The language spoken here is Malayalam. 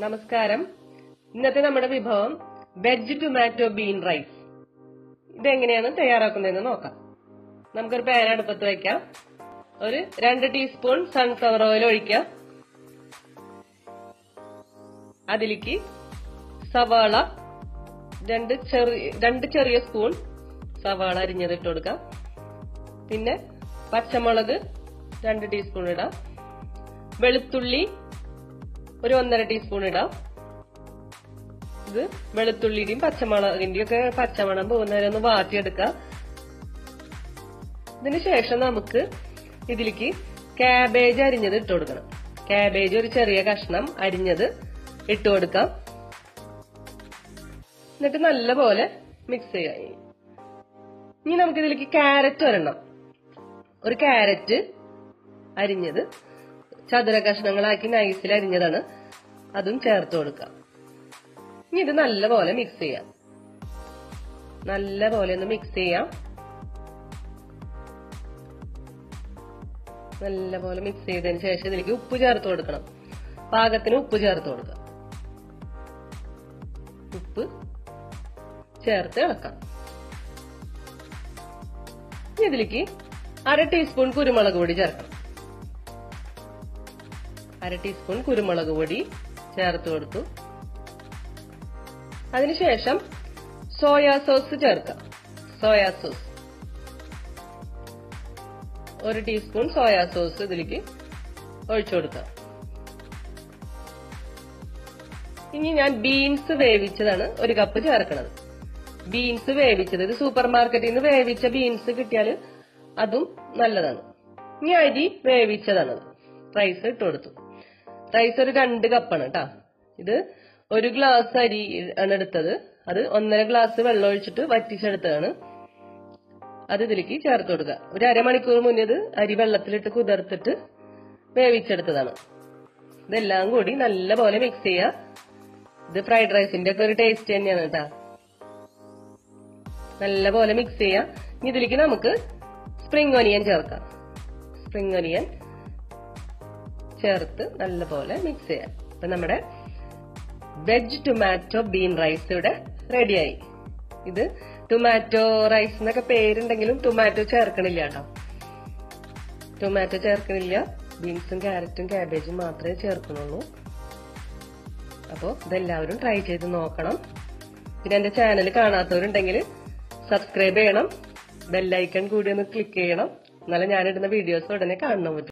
നമസ്കാരം. ഇന്നത്തെ നമ്മുടെ വിഭവം വെജ് ടൊമാറ്റോ ബീൻ റൈസ്. ഇതെങ്ങനെയാണ് തയ്യാറാക്കുന്നതെന്ന് നോക്കാം. നമുക്കൊരു പാൻ അടുപ്പത്ത് വയ്ക്കാം. ഒരു 2 ടീസ്പൂൺ സൺഫ്ലവർ ഓയിൽ ഒഴിക്കാം. അതിലേക്ക് സവാള 2 ചെറിയ സ്പൂൺ സവാള അരിഞ്ഞത് ഇട്ട് കൊടുക്കാം. പിന്നെ പച്ചമുളക് 2 ടീസ്പൂൺ ഇടാം. വെളുത്തുള്ളി ഒരു 1.5 ടീസ്പൂൺ ഇടാം. ഇത് വെളുത്തുള്ളിയുടെയും പച്ചമുളകിന്റെയും ഒക്കെ പച്ചമണം പോകുന്നവരെ ഒന്ന് വാട്ടിയെടുക്കാം. ഇതിന് ശേഷം നമുക്ക് ഇതിലേക്ക് കാബേജ് അരിഞ്ഞത് ഇട്ട് കൊടുക്കണം. കാബേജ് ഒരു ചെറിയ കഷ്ണം അരിഞ്ഞത് ഇട്ട് കൊടുക്കാം. എന്നിട്ട് നല്ലപോലെ മിക്സ് ചെയ്യാം. ഇനി നമുക്ക് ഇതിലേക്ക് ക്യാരറ്റ് ഒരെണ്ണം, ഒരു ക്യാരറ്റ് അരിഞ്ഞത് ചതുര കഷ്ണങ്ങളാക്കി നൈസിൽ അരിഞ്ഞതാണ്, അതും ചേർത്ത് കൊടുക്കാം. ഇനി ഇത് നല്ലപോലെ മിക്സ് ചെയ്യാം. നല്ലപോലെ ഒന്ന് മിക്സ് ചെയ്യാം. നല്ലപോലെ മിക്സ് ചെയ്തതിന് ശേഷം ഇതിലേക്ക് ഉപ്പ് ചേർത്ത് കൊടുക്കണം. പാകത്തിന് ഉപ്പ് ചേർത്ത് കൊടുക്കാം. ഉപ്പ് ചേർത്ത് ഇളക്കാം. ഇനി ഇതിലേക്ക് 1/2 ടീസ്പൂൺ കുരുമുളക് പൊടി ചേർക്കണം. 1/2 ടീസ്പൂൺ കുരുമുളക് പൊടി ചേർത്ത് കൊടുത്തു. അതിനുശേഷം സോയാ സോസ് ചേർക്കാം. Soya sauce 1 teaspoon soya sauce ഇതിലേക്ക് ഒഴിച്ചു കൊടുക്കാം. ഇനി ഞാൻ ബീൻസ് വേവിച്ചതാണ് 1 കപ്പ് ചേർക്കുന്നത്. ബീൻസ് വേവിച്ചത്, ഇത് സൂപ്പർ മാർക്കറ്റിൽ നിന്ന് വേവിച്ച ബീൻസ് കിട്ടിയാൽ അതും നല്ലതാണ്. ഇനി അരി വേവിച്ചതാണ്. റൈസ് ഇട്ട് കൊടുത്തു. റൈസ് ഒരു 2 കപ്പാണ് കേട്ടാ. ഇത് 1 ഗ്ലാസ് അരി ആണ് എടുത്തത്. അത് 1.5 ഗ്ലാസ് വെള്ളം ഒഴിച്ചിട്ട് വറ്റിച്ചെടുത്തതാണ്. അത് ഇതിലേക്ക് ചേർത്ത് കൊടുക്കുക. ഒരു അരമണിക്കൂർ മുന്നേ ഇത് അരി വെള്ളത്തിലിട്ട് കുതിർത്തിട്ട് വേവിച്ചെടുത്തതാണ്. ഇതെല്ലാം കൂടി നല്ലപോലെ മിക്സ് ചെയ്യുക. ഇത് ഫ്രൈഡ് റൈസിന്റെ ഒക്കെ ഒരു ടേസ്റ്റ് തന്നെയാണ് കേട്ടാ. നല്ലപോലെ മിക്സ് ചെയ്യാം. ഇനി ഇതിലേക്ക് നമുക്ക് സ്പ്രിംഗ് ഒനിയൻ ചേർക്കാം. സ്പ്രിംഗ് ഒനിയൻ ചേർത്ത് നല്ലപോലെ മിക്സ് ചെയ്യാം. അപ്പൊ നമ്മുടെ വെജ് ടൊമാറ്റോ ബീൻ റൈസ് ഇവിടെ റെഡിയായി. ഇത് ടൊമാറ്റോ റൈസ് എന്നൊക്കെ പേരുണ്ടെങ്കിലും ടൊമാറ്റോ ചേർക്കണില്ല കേട്ടോ. ടൊമാറ്റോ ചേർക്കണില്ല. ബീൻസും ക്യാരറ്റും കാബേജും മാത്രമേ ചേർക്കണുള്ളൂ. അപ്പോൾ ഇതെല്ലാവരും ട്രൈ ചെയ്ത് നോക്കണം. പിന്നെ എന്റെ ചാനൽ കാണാത്തവരുണ്ടെങ്കിൽ സബ്സ്ക്രൈബ് ചെയ്യണം. ബെല്ലൈക്കൺ കൂടി ഒന്ന് ക്ലിക്ക് ചെയ്യണം. എന്നാലും ഞാനിടുന്ന വീഡിയോസ് ഉടനെ കാണാൻ പറ്റും.